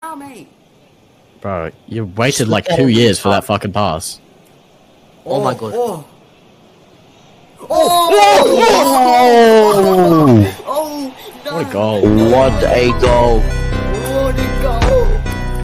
Oh, mate. Bro, you waited like 2 years for that fucking pass. Oh my god. Oh! Oh! Oh! No. What a goal. What a goal. What a goal!